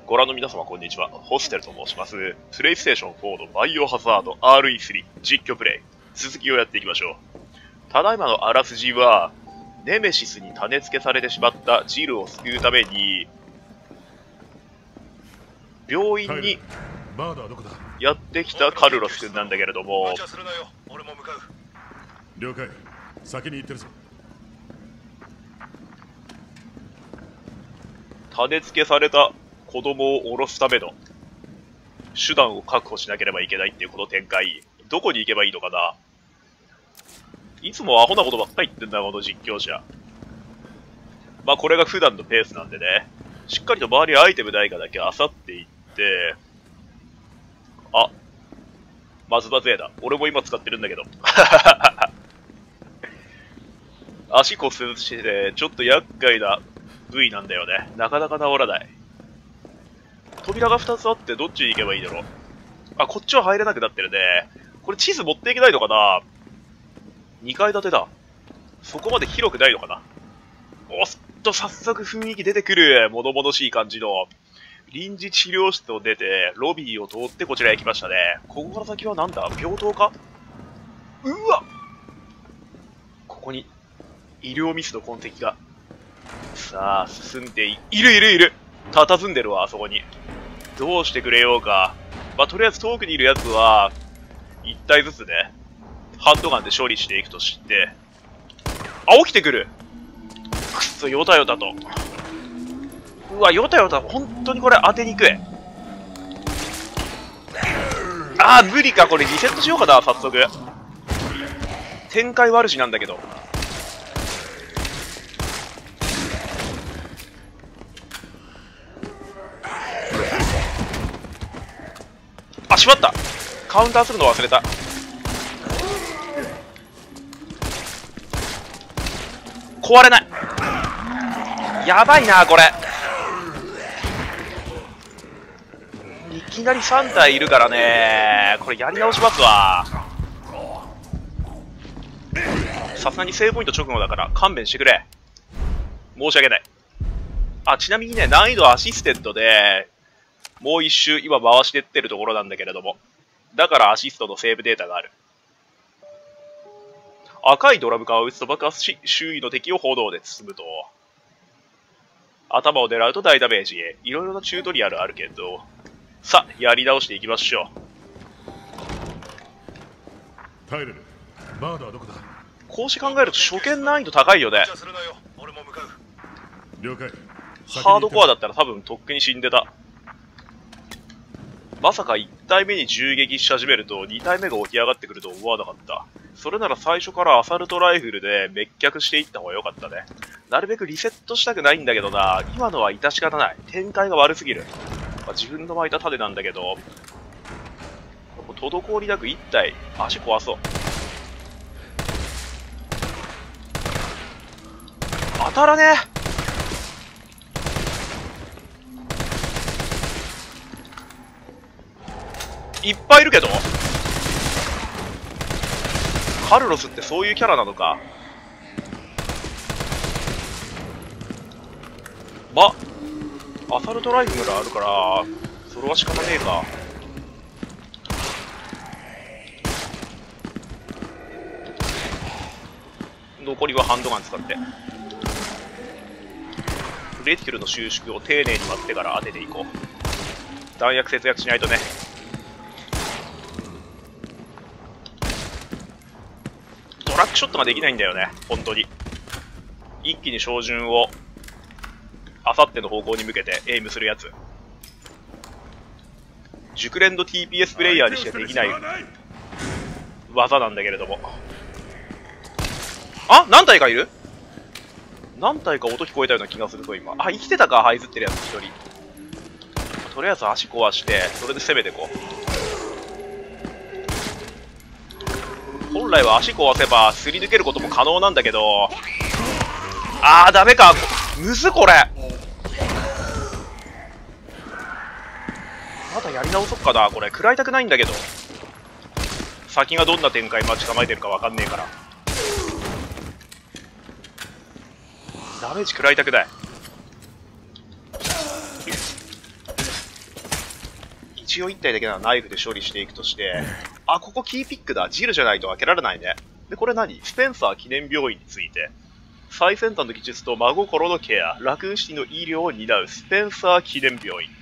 ご覧の皆様こんにちは。ホステルと申します。プレイステーション4のバイオハザード RE3 実況プレイ。続きをやっていきましょう。ただいまのあらすじは、ネメシスに種付けされてしまったジルを救うために、病院にやってきたカルロス君なんだけれども、 了解。先に行ってるぞ。 種付けされた子供を降ろすための手段を確保しなければいけないっていうこの展開。どこに行けばいいのかな。いつもアホなことばっかり言ってんだ、この実況者。まあこれが普段のペースなんでね。しっかりと周りアイテムないかだけ漁っていって、あ、まずまずだ。俺も今使ってるんだけど。足骨折してて、ちょっと厄介な部位なんだよね。なかなか治らない。扉が2つあってどっちに行けばいいだろう。あ、こっちは入れなくなってるね。これ地図持っていけないのかな。2階建てだ。そこまで広くないのかな。おっと、早速雰囲気出てくる。物々しい感じの。臨時治療室を出て、ロビーを通ってこちらへ来ましたね。ここから先はなんだ、病棟か。うわ、ここに医療ミスの痕跡が。さあ、進んでいる。佇んでるわ、あそこに。どうしてくれようか。まあ、とりあえず遠くにいるやつは、1体ずつね、ハンドガンで処理していくとして、あ、起きてくる。くっそ、ヨタヨタと。うわ、ヨタヨタ、本当にこれ当てにくい。あー、無理か、これリセットしようかな、早速。展開悪しなんだけど。あ、しまった。カウンターするの忘れた。壊れない。やばいな、これ。いきなり3体いるからね。これやり直しますわ。さすがにセーブポイント直後だから勘弁してくれ。申し訳ない。あ、ちなみにね、難易度アシステントで、もう一周今回してってるところなんだけれども。だからアシストのセーブデータがある。赤いドラム缶を撃つと爆発し、周囲の敵を炎で包むと。頭を狙うと大ダメージへ。いろいろなチュートリアルあるけど。さあ、やり直していきましょう。 タイレル、バードはどこだ。 こうして考えると初見難易度高いよね。 了解。 ハードコアだったら多分とっくに死んでた。まさか1体目に銃撃し始めると2体目が起き上がってくると思わなかった。それなら最初からアサルトライフルで滅却していった方が良かったね。なるべくリセットしたくないんだけどな。今のは致し方ない。展開が悪すぎる。まあ、自分の巻いた種なんだけど、滞りなく1体足壊そう。当たらねえ。いっぱいいるけど、カルロスってそういうキャラなのか。ま、アサルトライフルあるから、それは仕方ねえか。残りはハンドガン使って。レティクルの収縮を丁寧に待ってから当てていこう。弾薬節約しないとね。トラックショットができないんだよね、本当に。一気に照準をあさっての方向に向けてエイムするやつ。熟練の TPS プレイヤーにしかできない技なんだけれども。あ、何体かいる。何体か音聞こえたような気がするぞ今。あ、生きてたか、這いずってるやつ1人。とりあえず足壊してそれで攻めてこう。本来は足壊せばすり抜けることも可能なんだけど、あーダメか。むずこれ。まだやり直そっかな。これ食らいたくないんだけど、先がどんな展開待ち構えてるかわかんねえから。ダメージ食らいたくない。 一応1体だけならナイフで処理していくとして、あ、ここキーピックだ。ジルじゃないと開けられないね。で、これ何？スペンサー記念病院について。最先端の技術と真心のケア、ラクーンシティの医療を担うスペンサー記念病院。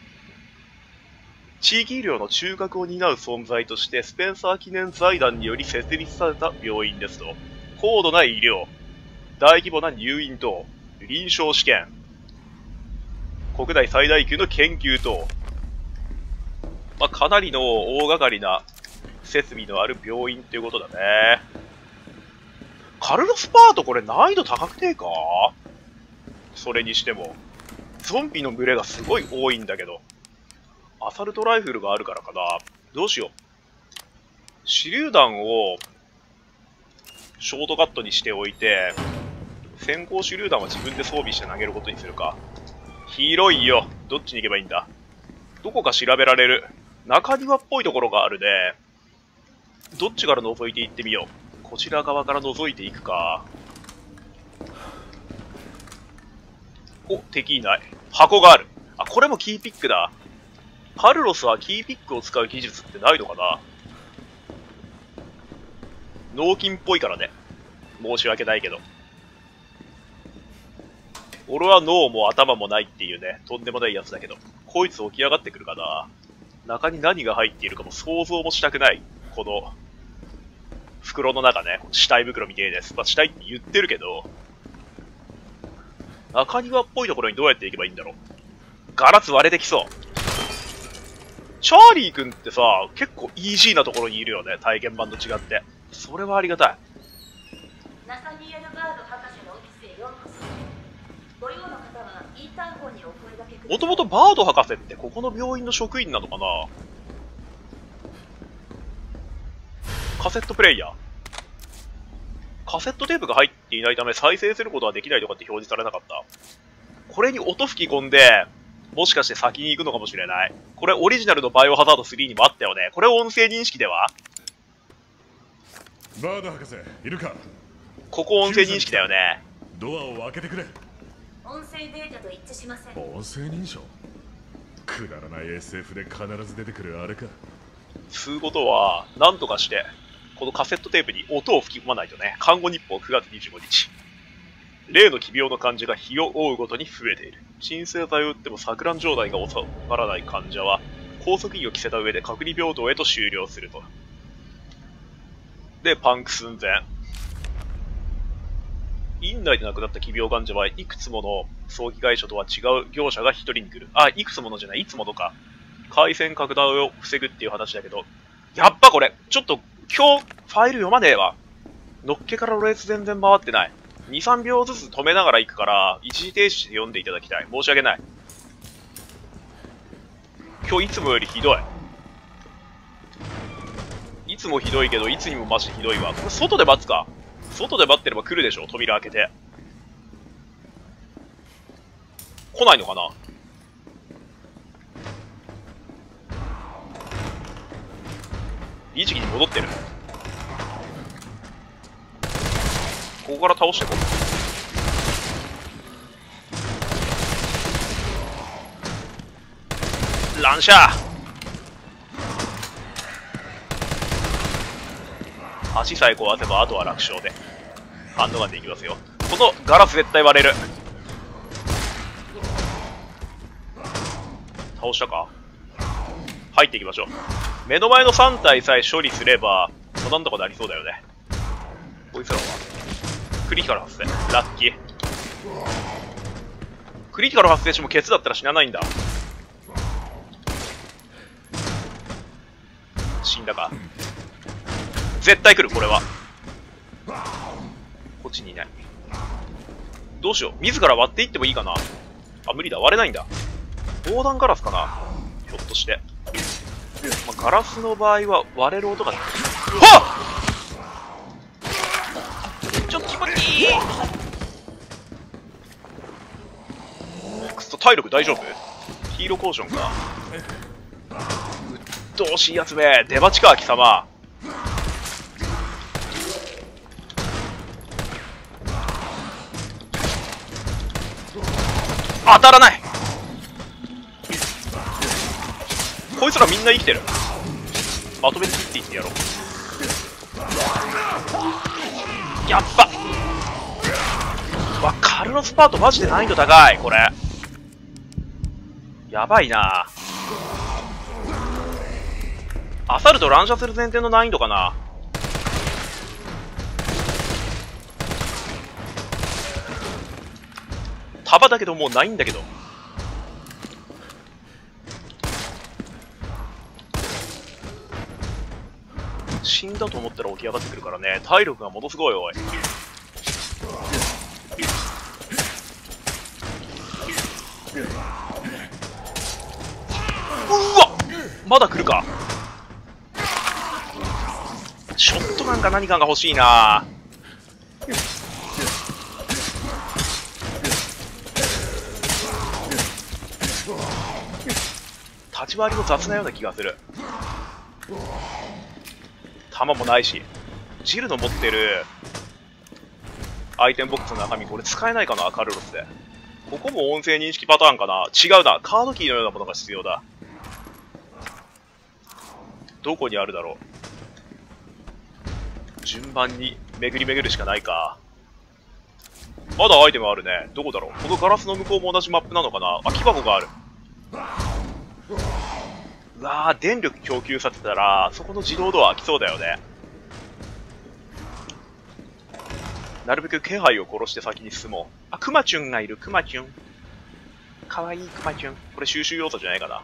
地域医療の中核を担う存在として、スペンサー記念財団により設立された病院ですと、高度な医療、大規模な入院等、臨床試験、国内最大級の研究等、まあ、かなりの大掛かりな設備のある病院っていうことだね。カルロス・パートこれ難易度高くてか？それにしても、ゾンビの群れがすごい多いんだけど、アサルトライフルがあるからかな。どうしよう。手榴弾をショートカットにしておいて、先行手榴弾は自分で装備して投げることにするか。広いよ。どっちに行けばいいんだ？どこか調べられる。中庭っぽいところがあるね。どっちから覗いていってみよう。こちら側から覗いていくか。お、敵いない。箱がある。あ、これもキーピックだ。カルロスはキーピックを使う技術ってないのかな？脳筋っぽいからね。申し訳ないけど。俺は脳も頭もないっていうね、とんでもないやつだけど、こいつ起き上がってくるかな。中に何が入っているかも想像もしたくない。この、袋の中ね、死体袋みてえです。まあ、死体って言ってるけど、中庭っぽいところにどうやって行けばいいんだろう。ガラス割れてきそう。チャーリー君ってさ、結構イージーなところにいるよね、体験版と違って。それはありがたい。 ナサニエル・バード博士のオフィスへようこそ。ご用の方はインターホンにお声掛けください。 もともとバード博士ってここの病院の職員なのかな？カセットプレイヤー。カセットテープが入っていないため再生することはできないとかって表示されなかった。これに音吹き込んで、もしかして先に行くのかもしれない。これオリジナルのバイオハザード3にもあったよね。これ音声認識では？ バード博士いるか？ ここ音声認識だよね。 ドアを開けてくれ。 音声データと一致しません。 音声認証？くだらない SF で必ず出てくるあれか。 つうことは、なんとかして、このカセットテープに音を吹き込まないとね。看護日報9月25日。例の奇病の患者が日を追うごとに増えている。鎮静剤を打っても錯乱状態が収まらない患者は、拘束衣を着せた上で隔離病棟へと終了すると。で、パンク寸前。院内で亡くなった奇病患者はいくつもの早期外所とは違う業者が一人に来る。あ、いくつものじゃない、いつものか。回線拡大を防ぐっていう話だけど、やっぱこれ、ちょっと今日ファイル読まねえわ。のっけからロレース全然回ってない。2、3秒ずつ止めながら行くから、一時停止して読んでいただきたい。申し訳ない。今日いつもよりひどい。いつもひどいけど、いつにも増してひどいわ。これ外で待つか。外で待ってれば来るでしょ、扉開けて。来ないのかな？いい時期に戻ってる。ここから倒していこう。乱射！足さえ壊せばあとは楽勝でハンドガンでいきますよ。このガラス絶対割れる。倒したか？入っていきましょう。目の前の3体さえ処理すればなんとかなりそうだよね。こいつらはクリティカル発生。ラッキー。クリティカル発生してもケツだったら死なないんだ。死んだか。絶対来る、これは。こっちにいない。どうしよう。自ら割っていってもいいかな。あ、無理だ。割れないんだ。防弾ガラスかな、ひょっとして。まあ、ガラスの場合は割れる音が。はっ！ちょっと気持ちいい。くそ、体力大丈夫？ヒーローコーションか。うっとうしいやつめ。出待ちか、貴様。当たらない。ここいつらみんな生きてる。まとめて切っていってやろう。やっば。わ、カルロスパートマジで難易度高い、これ。やばいな。アサルト乱射する前提の難易度かな。束だけどもうないんだけど。死んだと思ったら起き上がってくるからね。体力がものすごい。おい、うわ、まだ来るか。ショットガンか何かが欲しいな。立ち回りも雑なような気がする。弾もないし。ジルの持ってるアイテムボックスの中身、これ使えないかな、カルロスで。ここも音声認識パターンかな。違うな、カードキーのようなものが必要だ。どこにあるだろう。順番に巡り巡るしかないか。まだアイテムあるね。どこだろう。このガラスの向こうも同じマップなのかな。空き箱がある。うわー、電力供給させたら、そこの自動ドア開きそうだよね。なるべく気配を殺して先に進もう。あ、クマチュンがいる、クマチュン。かわいいクマチュン。これ収集要素じゃないかな。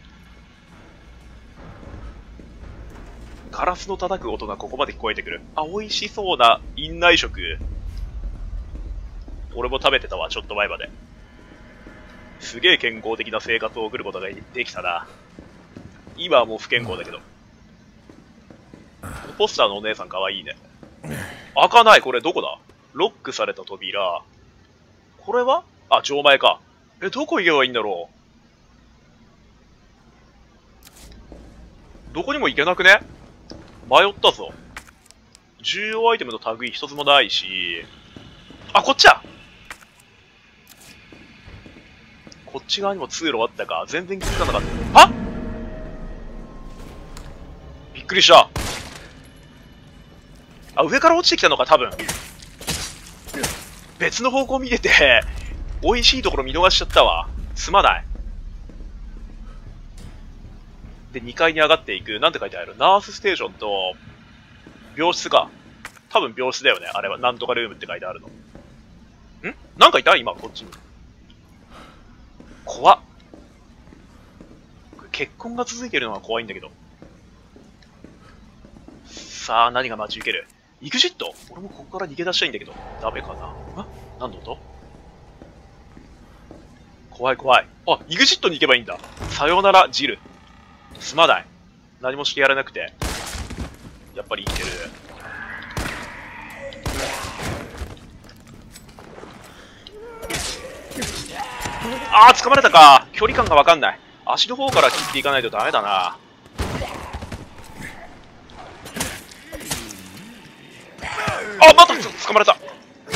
ガラスの叩く音がここまで聞こえてくる。あ、美味しそうな院内食。俺も食べてたわ、ちょっと前まで。すげえ健康的な生活を送ることができたな。今はもう不健康だけど。ポスターのお姉さんかわいいね。開かない。これどこだ。ロックされた扉。これはあ、錠前か。どこ行けばいいんだろう。どこにも行けなくね。迷ったぞ。重要アイテムの類一つもないし。あ、こっちだ。こっち側にも通路あったか。全然気づかなかった。はっ、びっくりした。あ、上から落ちてきたのか、多分。別の方向見てて、美味しいところ見逃しちゃったわ。すまない。で、2階に上がっていく。なんて書いてある？ナースステーションと、病室か。多分病室だよね。あれは、なんとかルームって書いてあるの。ん？なんかいた？今、こっちに。怖っ。結婚が続いてるのが怖いんだけど。さあ、何が待ち受ける？イグジット？俺もここから逃げ出したいんだけど。ダメかな。あ？何の音？怖い怖い。あ、イグジットに行けばいいんだ。さよなら、ジル。すまない。何もしてやらなくて。やっぱり生きてる。あー、掴まれたか。距離感がわかんない。足の方から切っていかないとダメだな。あ、また掴まれた。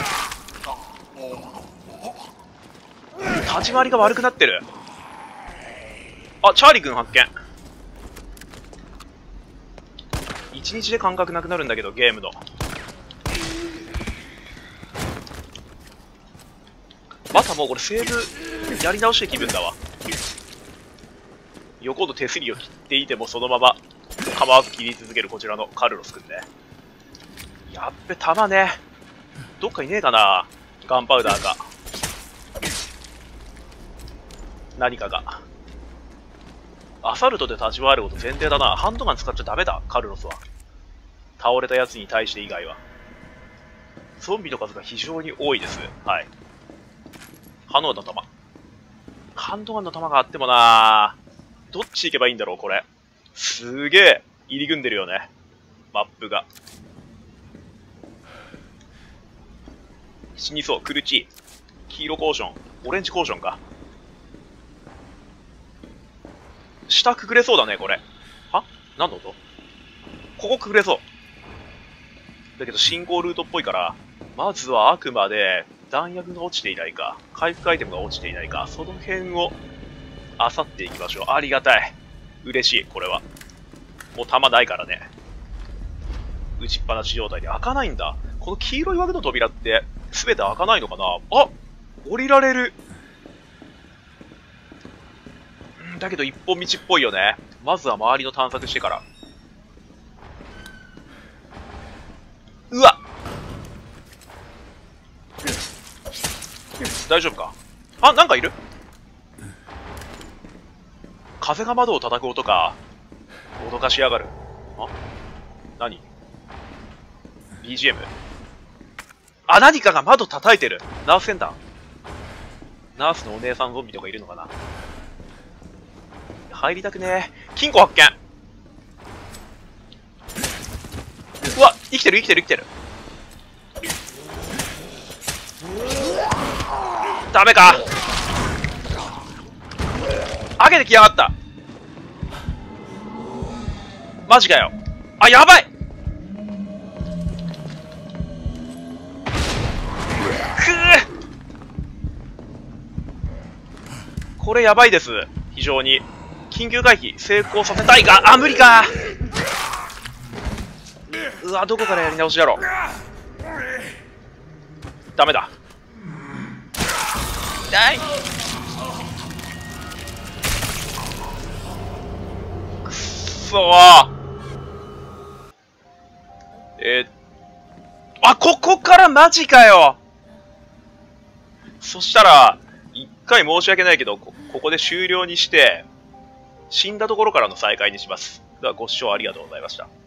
立ち回りが悪くなってる。あ、チャーリー君発見。一日で感覚なくなるんだけど、ゲームの。またもうこれセーブやり直して気分だわ。横の手すりを切っていてもそのまま構わず切り続けるこちらのカルロス君ね。やっべ、弾ね。どっかいねえかな。ガンパウダーか。何かが。アサルトで立ち回ること前提だな。ハンドガン使っちゃダメだ、カルロスは。倒れたやつに対して以外は。ゾンビの数が非常に多いです。はい。ハノーの弾。ハンドガンの弾があってもなぁ。どっち行けばいいんだろう、これ。すげえ、入り組んでるよね。マップが。死にそう、苦しい。黄色コーション。オレンジコーションか。下くぐれそうだね、これ。は？何の音？ここくぐれそう。だけど進行ルートっぽいから、まずはあくまで弾薬が落ちていないか、回復アイテムが落ちていないか、その辺を漁っていきましょう。ありがたい。 嬉しい、これは。もう弾ないからね。打ちっぱなし状態で開かないんだ。この黄色い枠の扉って、すべて開かないのかなあ、降りられる。だけど一本道っぽいよね。まずは周りの探索してから。うわ大丈夫か？あ、なんかいる？風が窓を叩く音か。脅かしやがる。あ？何？ BGM？ あ、何かが窓叩いてる。ナースセンター。ナースのお姉さんゾンビとかいるのかな？入りたくねえ。金庫発見。うわ、生きてる生きてる生きてる。ダメか。上げてきやがった。マジかよ。あ、やばい。くー。これやばいです。非常に。緊急回避成功させたいが、あ、無理か。うわ、どこからやり直しやろ。ダメだ。痛い。くっそー。あ、ここからマジかよ。そしたら、一回申し訳ないけど、ここで終了にして、死んだところからの再開にします。ではご視聴ありがとうございました。